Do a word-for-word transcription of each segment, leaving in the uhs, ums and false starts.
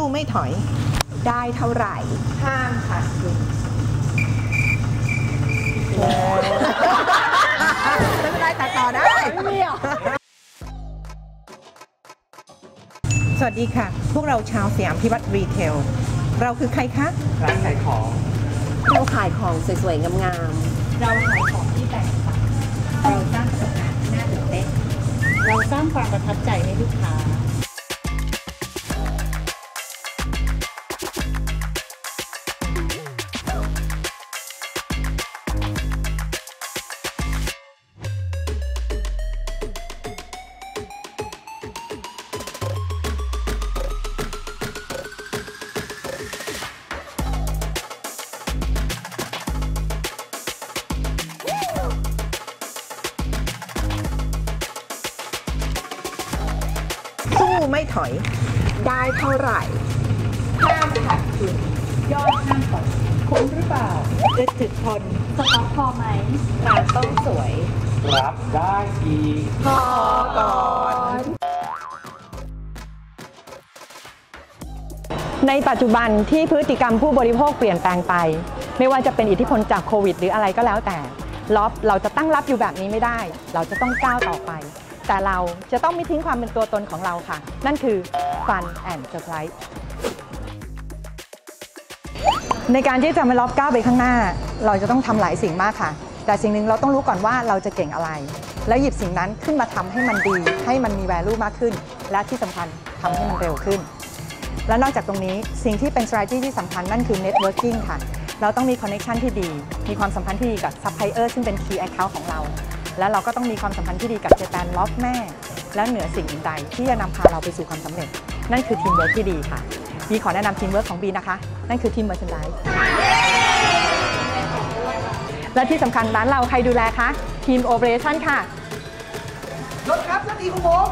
ไม่ถอยได้เท่าไหร่ห้ามขาดทุนไม่เป็นไรตัดต่อได้สวัสดีค่ะพวกเราชาวสยามพิวัตรรีเทลเราคือใครคะร้านขายของเราขายของสวยๆงามๆเราขายของที่แตกต่างเราสร้างประสบการณ์ที่น่าตื่นเต้นเราสร้างความประทับใจให้ลูกค้าสู้ไม่ถอยได้เท่าไหร่ห้ามขาดทุนยอดห้ามตกคุ้มหรือเปล่าจะถึกทนสต็อกพอไหมร้านต้องสวยรับได้อีกพอก่อนในปัจจุบันที่พฤติกรรมผู้บริโภคเปลี่ยนแปลงไปไม่ว่าจะเป็นอิทธิพลจากโควิดหรืออะไรก็แล้วแต่ล็อบเราจะตั้งรับอยู่แบบนี้ไม่ได้เราจะต้องก้าวต่อไปแต่เราจะต้องไม่ทิ้งความเป็นตัวตนของเราค่ะนั่นคือ Fun and Surprise ในการที่จะมาล็อบก้าวไปข้างหน้าเราจะต้องทำหลายสิ่งมากค่ะแต่สิ่งหนึ่งเราต้องรู้ก่อนว่าเราจะเก่งอะไรแล้วหยิบสิ่งนั้นขึ้นมาทำให้มันดีให้มันมี value มากขึ้นและที่สำคัญทำให้มันเร็วขึ้นและนอกจากตรงนี้สิ่งที่เป็น strategy ที่สำคัญนั่นคือ networking ค่ะเราต้องมี connection ที่ดีมีความสัมพันธ์ที่ดีกับ supplier ซึ่งเป็น key account ของเราและเราก็ต้องมีความสัมพันธ์ที่ดีกับเจแปนล็อบแม่และเหนือสิ่งอื่นใดที่จะนำพาเราไปสู่ความสำเร็จนั่นคือทีมเวิร์คที่ดีค่ะบีขอแนะนำทีมเวิร์คของบีนะคะนั่นคือทีมเมอร์ชันไดส์และที่สำคัญร้านเราใครดูแลคะทีมโอเปอเรชั่นค่ะรถครับรถดีของผม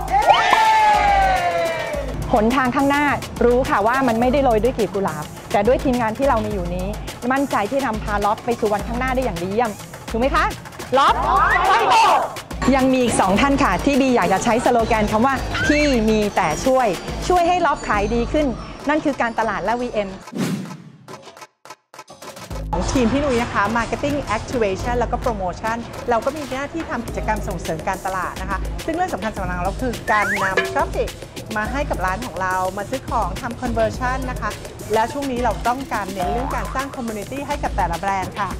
หนทางข้างหน้ารู้ค่ะว่ามันไม่ได้โรยด้วยกลีบกุหลาบแต่ด้วยทีมงานที่เรามีอยู่นี้มั่นใจที่นำพาล็อบไปสู่วันข้างหน้าได้อย่างดีเยี่ยมถูกไหมคะล็อบไฟโบยังมีอีกสองท่านค่ะที่บีอยากจะใช้สโลแกนคำว่าพี่มีแต่ช่วยช่วยให้ล็อบขายดีขึ้นนั่นคือการตลาดและ วี เอ็ม ของทีมพี่นุ้ยนะคะ Marketing Activation แล้วก็ Promotion เราก็มีหน้าที่ทำกิจกรรมส่งเสริมการตลาดนะคะซึ่งเรื่องสำคัญสำคัญของเราคือการนำ Traffic มาให้กับร้านของเรามาซื้อของทำ Conversion นะคะและช่วงนี้เราต้องการเน้นเรื่องการสร้าง Community ให้กับแต่ละแบรนด์ค่ะ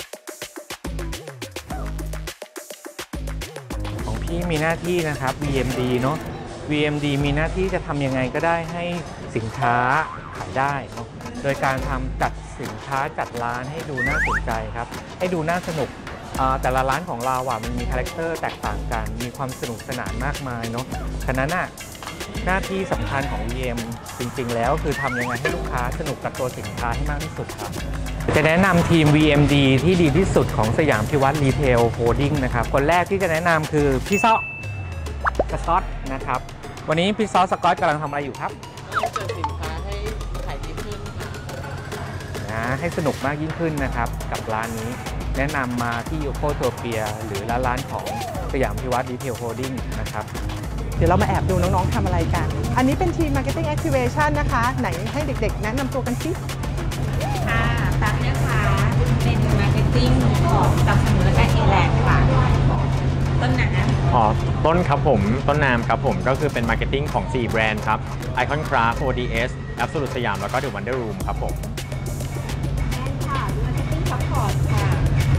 ที่มีหน้าที่นะครับ วี เอ็ม ดี เนาะ วี เอ็ม ดี มีหน้าที่จะทำยังไงก็ได้ให้สินค้าขายได้เนาะโดยการทำจัดสินค้าจัดร้านให้ดูน่าสนใจครับให้ดูน่าสนุกแต่ละร้านของเราอ่ะมันมีคาแรคเตอร์แตกต่างกันมีความสนุกสนานมากมายเนาะฉะนั้นอ่ะหน้าที่สำคัญของ วี เอ็ม จริงๆแล้วคือทำยังไงให้ลูกค้าสนุกกับตัวสินค้าให้มากที่สุดครับจะแนะนำทีม วี เอ็ม ดี ที่ดีที่สุดของสยามพิวัตรรีเทลโฮลดิ้งนะครับคนแรกที่จะแนะนำคือพี่ซอสกอตนะครับวันนี้พี่ซอสกอตกำลังทำอะไรอยู่ครับเปิดสินค้าให้ขายดีขึ้นค่ะนะให้สนุกมากยิ่งขึ้นนะครับกับร้านนี้แนะนำมาที่โคโทเปียหรือร้านของสยามพิวัตรรีเทลโฮลดิ้งนะครับเดี๋ยวเรามาแอบดูน้องๆทำอะไรกันอันนี้เป็นทีม Marketing Activation นะคะไหนให้เด็กๆแนะนำตัวกันสิค่ะตั๊กนะคะเป็น Marketing ของตั๊กสมุนและก็ เอ แลนด์ ค่ะต้นน้ำอ๋อต้นครับผมต้นน้ำครับผมก็คือเป็น Marketing ของสี่แบรนด์ครับ Icon Craft โอ ดี เอส Absolute สยามแล้วก็ The Wonder Room ครับผมแอนค่ะ Marketing Support ค่ะ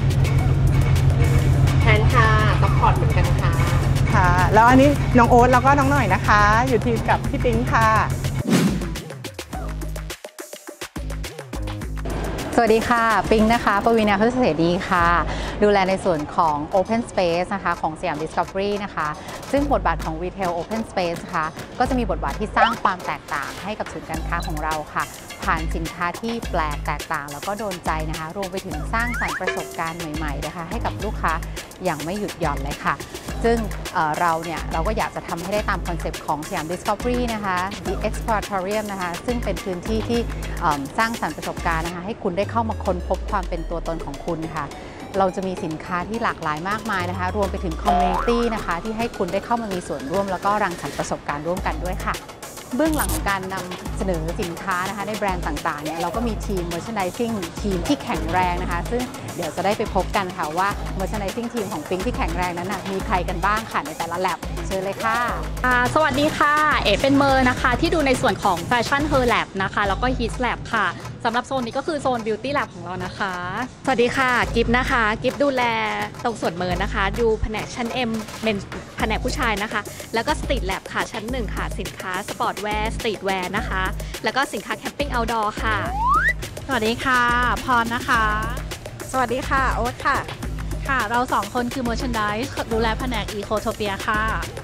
แทนค่ะ Support เหมือนกันค่ะค่ะแล้วอันนี้น้องโอ๊ตแล้วก็น้องหน่อยนะคะอยู่ทีมกับพี่ปิ๊งค่ะสวัสดีค่ะปิงนะคะปวีณาพุทธเสรีค่ะดูแลในส่วนของ Open Space นะคะของสยาม Discovery นะคะซึ่งบทบาทของ Retail Open Space ค่ะก็จะมีบทบาทที่สร้างความแตกต่างให้กับศูนย์การค้าของเราค่ะผ่านสินค้าที่แปลกแตกต่างแล้วก็โดนใจนะคะรวมไปถึงสร้างสรรค์ประสบการณ์ใหม่ๆนะคะให้กับลูกค้าอย่างไม่หยุดหย่อนเลยค่ะซึ่ง เ, เราเนี่ยเราก็อยากจะทำให้ได้ตามคอนเซปต์ของสยาม Discovery นะคะ The Exploratorium นะคะซึ่งเป็นพื้นที่ที่สร้างสรรค์ประสบการณ์นะคะให้คุณได้เข้ามาค้นพบความเป็นตัวตนของคุณค่ะเราจะมีสินค้าที่หลากหลายมากมายนะคะรวมไปถึงคอมมูนิตี้นะคะที่ให้คุณได้เข้ามามีส่วนร่วมแล้วก็รังสรรค์ประสบการณ์ร่วมกันด้วยค่ะเบื้องหลังของการนำเสนอสินค้านะคะในแบรนด์ต่างๆเนี่ยเราก็มีทีม merchandising ทีมที่แข็งแรงนะคะซึ่งเดี๋ยวจะได้ไปพบกันค่ะว่า merchandising ทีมของ Pink ที่แข็งแรงนั้นนะมีใครกันบ้างค่ะในแต่ละ lab เชิญเลยค่ะอ่าสวัสดีค่ะ เอ๋เป็นเมอร์นะคะที่ดูในส่วนของ Fashion Her Lab นะคะแล้วก็ His Lab ค่ะสำหรับโซนนี้ก็คือโซน Beauty Lab ของเรานะคะสวัสดีค่ะกิฟนะคะกิฟดูแลตรงส่วนเมอร์นะคะดูแผนกชั้น M เป็นแผนกผู้ชายนะคะแล้วก็ Street Lab ค่ะชั้นหนึ่งค่ะสินค้าสปอร์ตแวร์สตรีทแวร์นะคะแล้วก็สินค้าแคมปิ้งเอาท์ดอร์ค่ะสวัสดีค่ะพรนะคะสวัสดีค่ะโอ๊ตค่ะค่ะเราสองคนคือ Merchandise ดูแลแผนก Ecotopia ค่ะ